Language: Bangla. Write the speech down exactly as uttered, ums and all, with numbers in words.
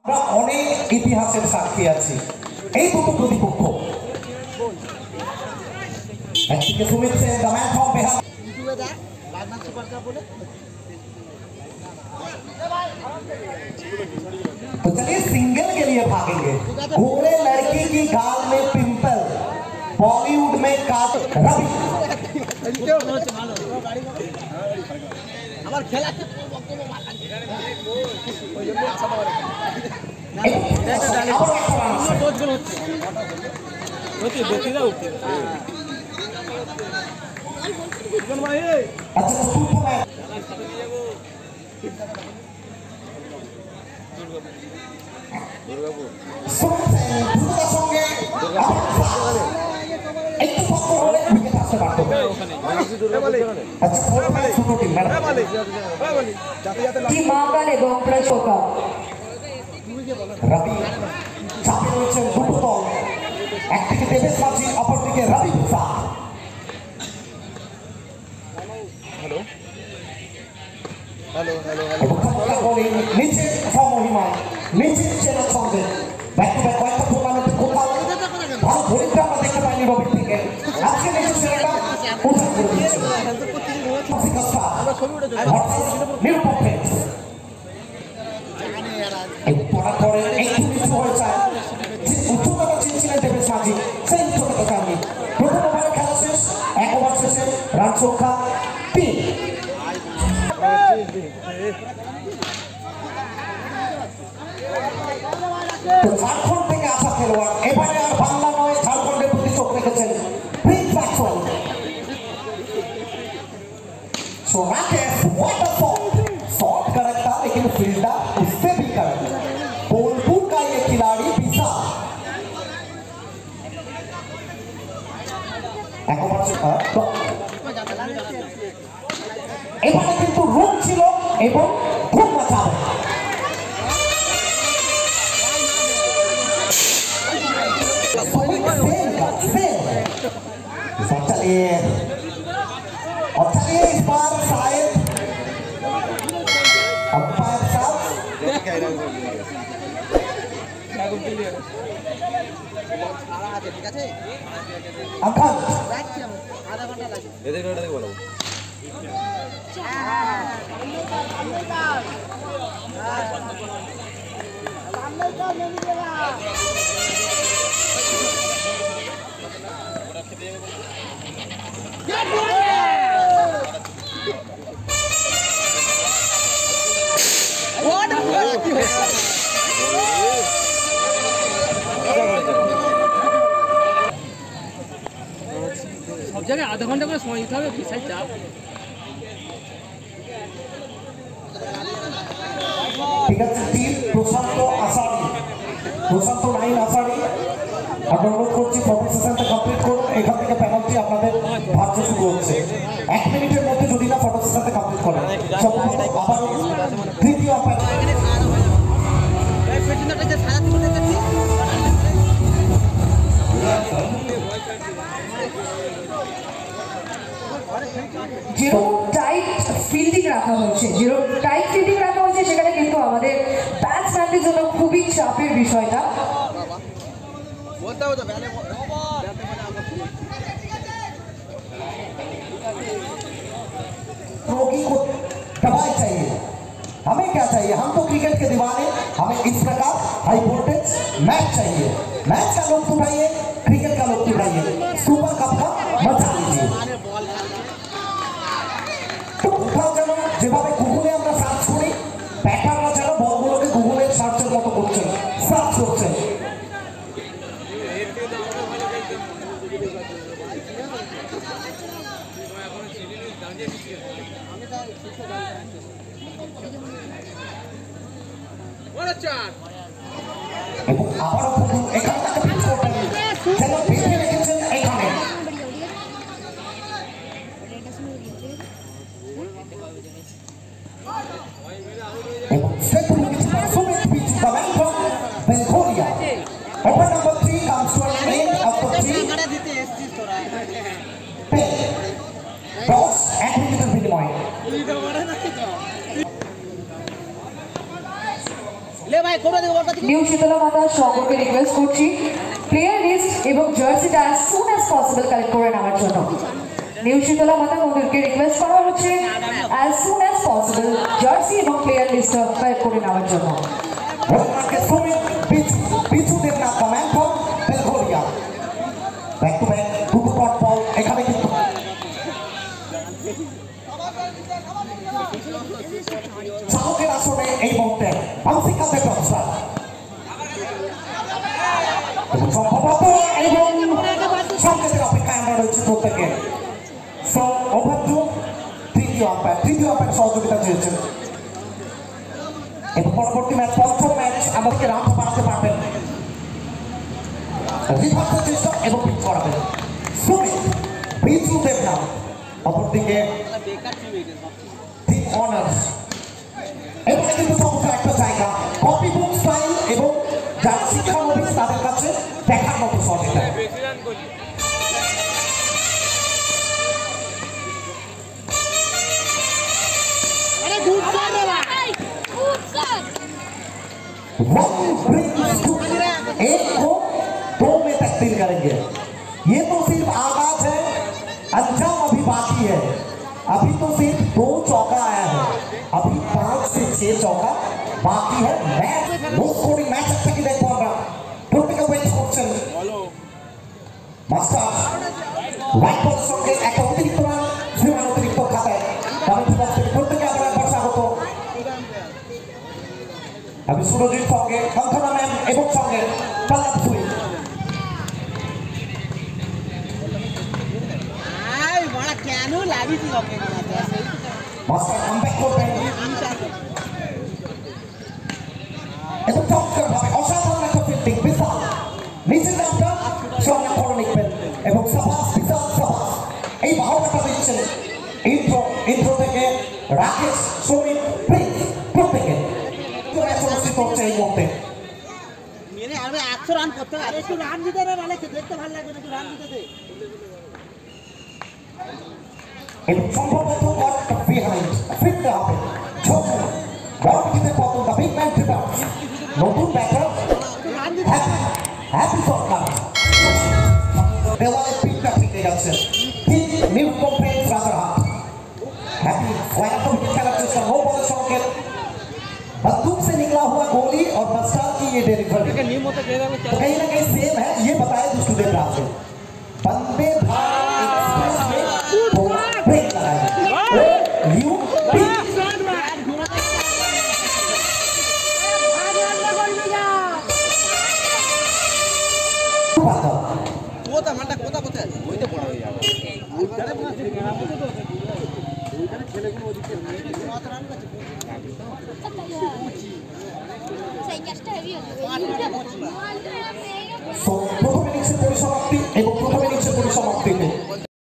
অনেক ইতিহাসের সাক্ষী আছি। এই দুটো প্রতিপক্ষ একদিকে Sumit Sen the man from Bihar. तो चलिए सिंगल के लिए भागेंगे। घोड़े लड़की की गाल में पिंपल, बॉलीवुड में काट रवि। महाकाल এবং প্রশোকা রবি চাপে রয়েছেন দুটো দল, একদিকে দেবেশ মাঝি, অপরদিকে Ravi Gupta. Hello hello hello hello নিচে সমহিমায় নিচে চেনার সঙ্গে ব্যাক টু ব্যাক কয়েকটা টুর্নামেন্টে কোথাও ভালো ধরিত্রা আমরা দেখতে পাইনি রবির থেকে। আজকে নিচে ছেলেটা উদ্ধার করে দিয়েছে নিরুপক্ষে। এই পড়ার পরে একটু কিছু হয়ে যায়, যে উচ্চতা চেয়েছিলেন দেবেশ মাঝি সেই উচ্চতা পাননি। প্রথম ওভারে খেলা শেষ, এক ওভার শেষে রান সংখ্যা তিন। ঝাড়খণ্ড থেকে আসা খেলোয়াড়, এবারে আর বাংলা নয় ঝাড়খণ্ডের প্রতি চোখ রেখেছেন Prince Maxwell. So Rakesh, what a shot! Shot correct था लेकिन फील्डर उससे भी करेक्ट। बोलपुर का ये खिलाड़ी पिसा এবারে কিন্তু রুম ছিল এবং ধুম মাচাবে। चलिए और चलिए इस बार शायद अंपायर साहब अखन सब जगह आधा घंटा করে সময় দিতে হবে বিশাল চাপ। ঠিক আছে টিম প্রশান্ত আসারি, প্রশান্ত নাইন আসারি আমরা অনুরোধ করছি ফটো সেশনটা কমপ্লিট করুন। এখান থেকে পেনাল্টি আপনাদের ভাগ্য শুরু হচ্ছে। এক মিনিটের মধ্যে যদি না ফটো সেশনটা কমপ্লিট করেন আবার তৃতীয় জিরো টাইট ফিল্ডিং রাখা হয়েছে, জিরো টাইট ফিল্ডিং রাখা হয়েছে সেখানে কিন্তু আমাদের ব্যাটসম্যানদের জন্য খুবই চাপের বিষয়টা। दबाई चाहिए, हमें क्या चाहिए? हम तो क्रिकेट के दीवाने, हमें इस प्रकार हाई वोल्टेज मैच चाहिए। मैच का लुत्फ उठाइए, क्रिकेट का लुत्फ उठाइए, सुपर कप का मजा लीजिए। तो उठाओ যেন যেভাবে গুগলে আমরা সার্চ করি, ব্যাটাররা যেন বলগুলোকে গুগলে সার্চের মতো করছে, সার্চ করছে। এবং আবারও পুরো এখান থেকে পিচ করবেন যেন বেঁধে রেখেছেন এখানে। এবং সেগুলো কিছু Sumit pitch the man from Belgharia. Over number three comes to an end of the three toss এক উইকেটের বিনিময়ে। ले भाई নিউ শীতলা মাতা সকলকে রিকোয়েস্ট করছি প্লেয়ার লিস্ট এবং জার্সিটা as soon as possible collect করে নেওয়ার জন্য। নিউ শীতলা মাতা ওদেরকে রিকোয়েস্ট করা হচ্ছে as soon as possible jersey এবং প্লেয়ার লিস্ট কালেক্ট করে নেওয়ার জন্য। Pichhu Debnath comment from Belgharia back to back দুটো ডট বল এখানে কিন্তু চালকের আসলে এই মুহূর্তে বাউন্সিং কাপে ট্রান্সফার সম্ভবত এবং সংকেতের অপেক্ষায় আমরা রয়েছি প্রত্যেকে। সো ওভার টু তৃতীয় আম্পায়ার তৃতীয় আম্পায়ার সহযোগিতা চেয়েছেন এবং পরবর্তী ম্যাচ পঞ্চম ম্যাচ আমাদেরকে রান বাড়াতে পারবেন রিভার্সের চেষ্টা এবং পিচ করাবেন সুমিত বিজু দেবনাথ অপরদিকে টিম অনার্স এবারে কিন্তু চমৎকার একটা জায়গা কপি বুক স্টাইল এবং যারা শিক্ষানবিশ তাদের কাছে দেখার মতো শট এটা। एक को दो में तब्दील करेंगे। ये तो सिर्फ आगाज है, अंजाम अभी बाकी है। अभी तो सिर्फ दो चौका आया है, अभी पांच से छह चौका बाकी है। मैच नो स्कोरिंग मैच अच्छा की देखो আমরা প্রত্যেকে ওয়েট করছেন মাস্টার রাইট বলের সঙ্গে একটা অতিরিক্ত রান সীমার অতিরিক্ত খাতায় কমেন্ট বক্স থেকে প্রত্যেকে আমরা একবার স্বাগত। আমি সুরজিৎ সঙ্গে কঙ্কনা ম্যাম এবং সঙ্গে প্রহ্লাদ সুই কেন লাগিয়েছি মাস্টার কামব্যাক করবেন এবং চমৎকার ভাবে অসাধারণ একটা ফিল্ডিং বিশাল নিচের নামটা সঙ্গে করে নিবেন এবং সাবাস বিশাল সাবাস এই ভাবনাটা দিচ্ছেন ইন্ট্রো ইন্ট্রো থেকে রাকেশ সুমিত প্রিন্স প্রত্যেকে ম্যাচ অনুষ্ঠিত হচ্ছে এই মুহূর্তে। মেরে আমি একশো রান করতে পারি একটু রান দিতে না মানে দেখতে ভালো লাগবে না একটু রান দিতে দে এবং সম্ভবত বলটা বিহাইন্ড ফিরতে হবে ঝোঁক বল দিতে পতন দা বিগ ম্যান রিটার্নস নতুন ব্যাটার হ্যাপি হ্যাপি সরকার দেওয়ালে পিঠটা ঠেকে যাচ্ছে ঠিক নিউ কমপ্লেন্স রাজারহাট हैप्पी वायरल को विकेट खेलना चेष्टा नो बॉल संकेत बंदूक से निकला हुआ गोली और मस्टार की ये डिलीवरी तो कहीं ना कहीं सेम है ये बताया दुष्टदेव राज से वंदे भारत एक्सप्रेस में तो ब्रेक लगाएंगे यू पी কোথা মানটা কোথা কোথা ওইটা পড়া হয়ে যাবে ওইটারে ওইখানে ছেলেগুলো ওদিকে কত রান করছে সেই ক্যাচটা হেভি হলো প্রথম ইনিংসের পরিসমাপ্তি এবং প্রথম ইনিংসের পরিসমাপ্তিতে